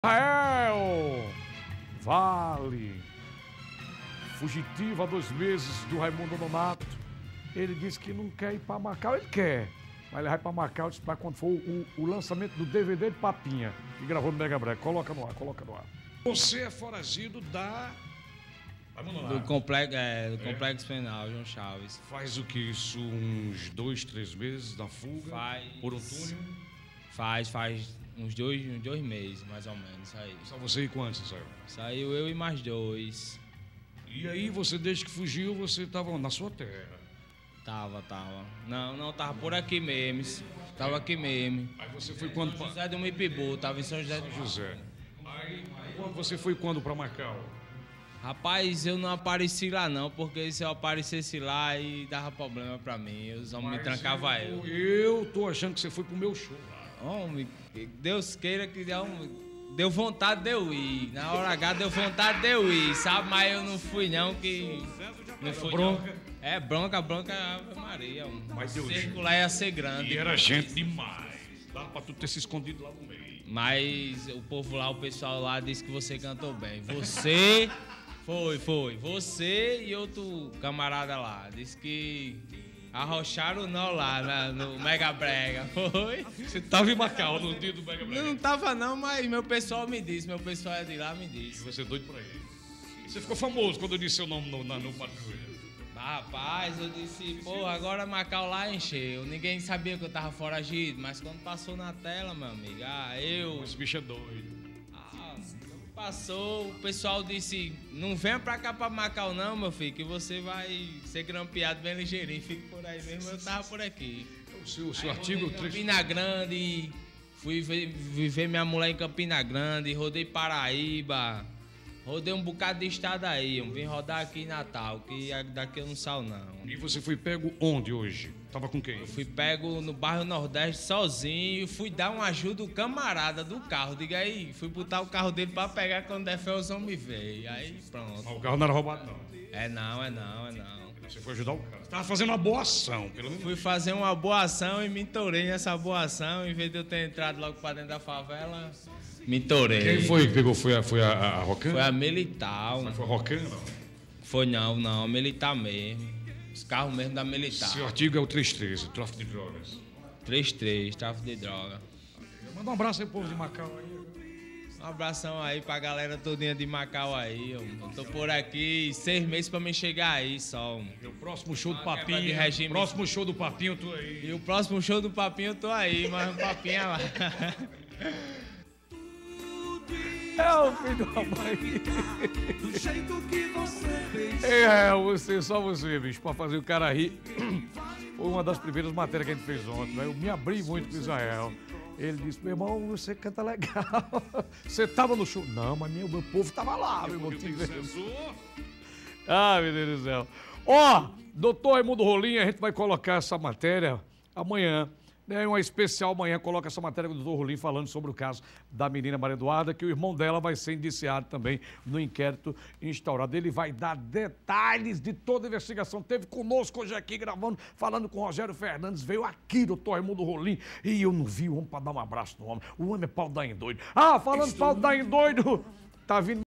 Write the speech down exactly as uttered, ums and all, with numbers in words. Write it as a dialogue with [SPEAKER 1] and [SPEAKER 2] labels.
[SPEAKER 1] Israel Vale, fugitivo há dois meses do Raimundo Nonato. Ele disse que não quer ir para Macau, ele quer, mas ele vai para Macau para quando for o, o lançamento do D V D de Papinha, que gravou no Mega Break. Coloca no ar, coloca no ar. Você é foragido da...
[SPEAKER 2] Do complexo, é, do complexo penal, João Chaves.
[SPEAKER 1] Faz o que isso? Uns dois, três meses da fuga?
[SPEAKER 2] Faz.
[SPEAKER 1] Por um túnel?
[SPEAKER 2] Faz, faz uns dois, uns dois meses, mais ou menos, aí.
[SPEAKER 1] Só você e quantos saiu?
[SPEAKER 2] Saiu eu e mais dois.
[SPEAKER 1] E aí você, desde que fugiu, você estava na sua terra?
[SPEAKER 2] Tava, tava. Não, não, tava por aqui mesmo. Tava aqui mesmo.
[SPEAKER 1] Aí você foi quando...
[SPEAKER 2] São José do Mipibu, tava em São José do
[SPEAKER 1] São José. Aí você foi quando para Macau?
[SPEAKER 2] Rapaz, eu não apareci lá não, porque se eu aparecesse lá, aí dava problema pra mim. Os homens me trancavam eu.
[SPEAKER 1] Eu tô achando que você foi pro meu show lá.
[SPEAKER 2] Homem, Deus queira que deu, deu vontade de eu ir. Na hora H deu vontade de eu ir, sabe? Mas eu não fui não, que... Não fui
[SPEAKER 1] bronca?
[SPEAKER 2] Não. É, bronca, bronca, Ave Maria.
[SPEAKER 1] Mas
[SPEAKER 2] o circo lá ia ser grande.
[SPEAKER 1] E era gente demais. Dá pra tu ter se escondido lá no meio.
[SPEAKER 2] Mas o povo lá, o pessoal lá disse que você cantou bem. Você... Foi, foi. Você e outro camarada lá. Disse que arrocharam o nó lá na, no Mega Brega. Foi?
[SPEAKER 1] Você tava em Macau no dia do Mega Brega?
[SPEAKER 2] Não, não tava não, mas meu pessoal me disse. Meu pessoal é de lá me disse.
[SPEAKER 1] Você é doido por aí. Você ficou famoso quando eu disse seu nome no, no, no patrulha.
[SPEAKER 2] Rapaz, eu disse, pô, agora Macau lá encheu. Ninguém sabia que eu tava foragido, mas quando passou na tela, meu amigo, ah, eu...
[SPEAKER 1] Esse bicho é doido.
[SPEAKER 2] Passou, o pessoal disse, não venha pra cá pra Macau não, meu filho, que você vai ser grampeado bem ligeirinho, fique por aí mesmo, eu tava por aqui.
[SPEAKER 1] O seu, o seu artigo...
[SPEAKER 2] Em Campina Grande, fui ver, viver minha mulher em Campina Grande, rodei Paraíba, rodei um bocado de estado aí, eu vim rodar aqui em Natal, que daqui eu não saio não.
[SPEAKER 1] E você foi pego onde hoje? Tava com quem?
[SPEAKER 2] Eu fui pego no bairro Nordeste sozinho e fui dar uma ajuda ao camarada do carro. Diga aí, fui botar o carro dele pra pegar quando der fé os homens veio. Aí pronto.
[SPEAKER 1] Ah, o carro não era roubado não?
[SPEAKER 2] É não, é não, é não.
[SPEAKER 1] Você foi ajudar o cara. Você tava fazendo uma boa ação, pelo menos.
[SPEAKER 2] Fui fazer uma boa ação e me entorei nessa boa ação. Em vez de eu ter entrado logo pra dentro da favela, me entorei.
[SPEAKER 1] Quem foi que pegou? Foi a, foi a, a, a Rocana?
[SPEAKER 2] Foi a militar.
[SPEAKER 1] Mas foi a Rocana, não?
[SPEAKER 2] Foi não, não, a militar mesmo. Os carros mesmo da militar.
[SPEAKER 1] Seu artigo é o três treze, tráfico de drogas.
[SPEAKER 2] três três, tráfico de droga.
[SPEAKER 1] Manda um abraço aí pro povo de Macau aí.
[SPEAKER 2] Um abração aí pra galera todinha de Macau aí. Eu tô por aqui seis meses pra me chegar aí só.
[SPEAKER 1] E o próximo show do
[SPEAKER 2] Uma quebra
[SPEAKER 1] Papinho.
[SPEAKER 2] de regime.
[SPEAKER 1] Próximo show do Papinho, eu tô aí.
[SPEAKER 2] E o próximo show do Papinho eu tô aí, mas o Papinho é lá.
[SPEAKER 1] É o filho da mãe.
[SPEAKER 3] Do jeito que você fez.
[SPEAKER 1] É, você, só você, bicho, pra fazer o cara rir. Foi uma das primeiras matérias que a gente fez ontem, né? Eu me abri muito com o Israel. Ele disse, meu irmão, você canta legal. Você tava no show? Não, mas meu, meu povo tava lá, meu irmão. Ah, meu Deus do céu. Ó, doutor Raimundo Rolim, a gente vai colocar essa matéria amanhã. É uma especial amanhã, coloca essa matéria do doutor Rolim falando sobre o caso da menina Maria Eduarda, que o irmão dela vai ser indiciado também no inquérito instaurado. Ele vai dar detalhes de toda a investigação. Teve conosco hoje aqui gravando, falando com o Rogério Fernandes, veio aqui, doutor Raimundo Rolim, e eu não vi o homem para dar um abraço no homem. O homem é pau da em doido. Ah, falando pau da em doido, tá vindo...